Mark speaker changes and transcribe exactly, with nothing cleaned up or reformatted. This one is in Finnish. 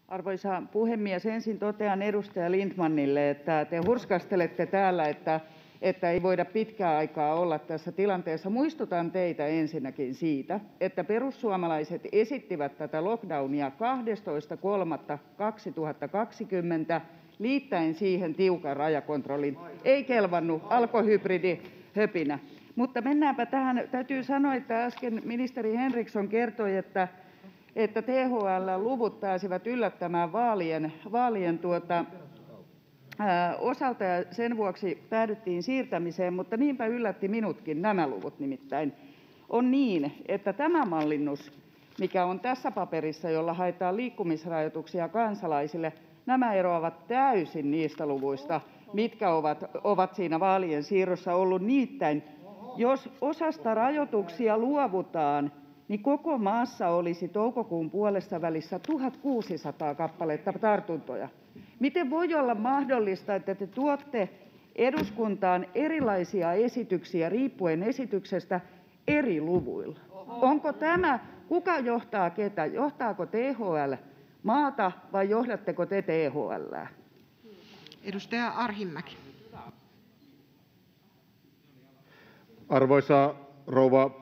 Speaker 1: Arvoisa puhemies! Ensin totean edustaja Lindtmanille, että te hurskastelette täällä, että ei voida pitkää aikaa olla tässä tilanteessa. Muistutan teitä ensinnäkin siitä, että perussuomalaiset esittivät tätä lockdownia kahdestoista kolmatta kaksituhattakaksikymmentä liittäen siihen tiukan rajakontrollin. Ei kelvannut, alkoi hybridihöpinä. Mutta mennäänpä tähän. Täytyy sanoa, että äsken ministeri Henriksson kertoi, että että T H L:n luvut pääsivät yllättämään vaalien, vaalien tuota, ää, osalta ja sen vuoksi päädyttiin siirtämiseen, mutta niinpä yllätti minutkin nämä luvut nimittäin. On niin, että tämä mallinnus, mikä on tässä paperissa, jolla haetaan liikkumisrajoituksia kansalaisille, nämä eroavat täysin niistä luvuista, mitkä ovat, ovat siinä vaalien siirrossa ollut. Niittäin, jos osasta rajoituksia luovutaan, niin koko maassa olisi toukokuun puolessa välissä tuhatkuusisataa kappaletta tartuntoja. Miten voi olla mahdollista, että te tuotte eduskuntaan erilaisia esityksiä riippuen esityksestä eri luvuilla? Onko tämä, kuka johtaa ketä? Johtaako T H L maata vai johdatteko te T H L:ää? Edustaja Arhinmäki.
Speaker 2: Arvoisa rouva